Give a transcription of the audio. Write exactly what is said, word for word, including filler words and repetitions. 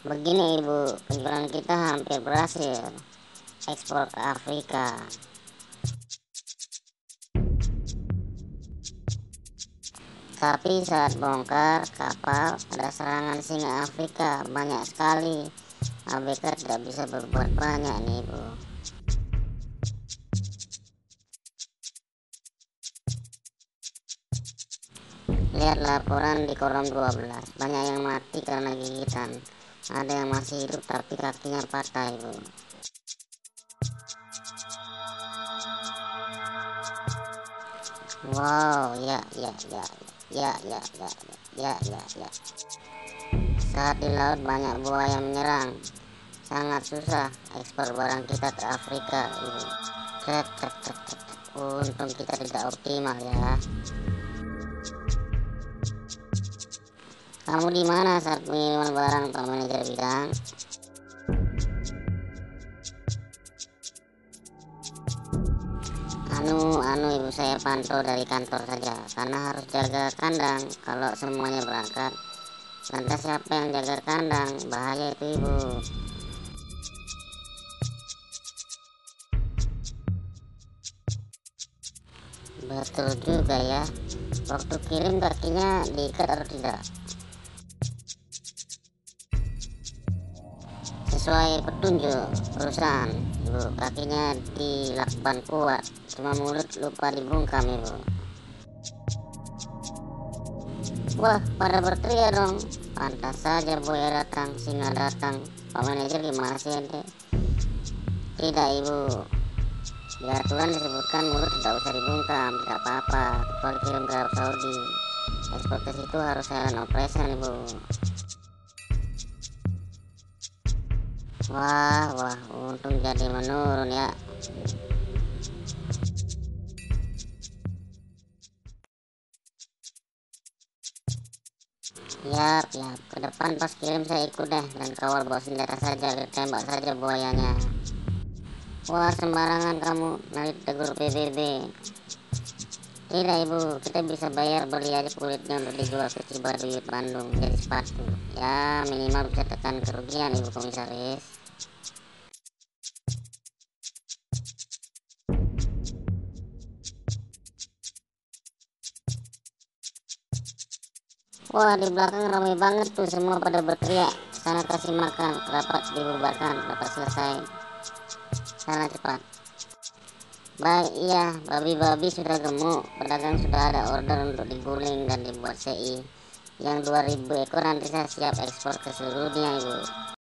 Begini Ibu, penjualan kita hampir berhasil ekspor ke Afrika. Tapi saat bongkar kapal, ada serangan singa Afrika banyak sekali. A B K tidak bisa berbuat banyak nih Ibu. Lihat laporan di kolom dua belas, banyak yang mati karena gigitan. Ada yang masih hidup tapi kakinya patah Ibu. Wow, ya ya ya ya ya ya ya ya ya. Saat di laut banyak buaya menyerang. Sangat susah ekspor barang kita ke Afrika Ibu. Cek cek cek cek. Untung kita tidak optimal ya. Kamu di mana saat pengiriman barang, Pak Manajer Bidang? Anu, anu Ibu, saya pantau dari kantor saja, karena harus jaga kandang. Kalau semuanya berangkat, lantas siapa yang jaga kandang? Bahaya itu Ibu. Betul juga ya. Waktu kirim kakinya diikat atau tidak? Sesuai petunjuk perusahaan Ibu, kakinya dilakban kuat, cuma mulut lupa dibungkam Ibu. Wah, pada berteriak dong. Pantas saja buaya datang, singa datang. Pak Manajer gimana sih ente? Tidak Ibu, di aturan disebutkan mulut tidak usah dibungkam, tidak apa-apa, kecuali kirim ke Arab Saudi. Ekspor ke situ harus silent operation Ibu. Wah, wah, untung jadi menurun ya. Yap, yap, ke depan pas kirim saya ikut deh dan kawal bawa senjata saja, tembak saja buayanya. Wah, sembarangan kamu, nanti tegur P B B. Tidak Ibu, kita bisa bayar beli aja kulitnya untuk dijual ke Cibaduyut Bandung jadi sepatu. Ya, minimal bisa tekan kerugian Ibu Komisaris. Wah, di belakang ramai banget tuh, semua pada berteriak. Sana kasih makan, rapat dibubarkan, rapat selesai. Sana cepat. Baik, iya, babi-babi sudah gemuk, pedagang sudah ada order untuk diguling dan dibuat C I. Yang dua ribu ekor nanti saya siap ekspor ke seluruh dunia Ibu.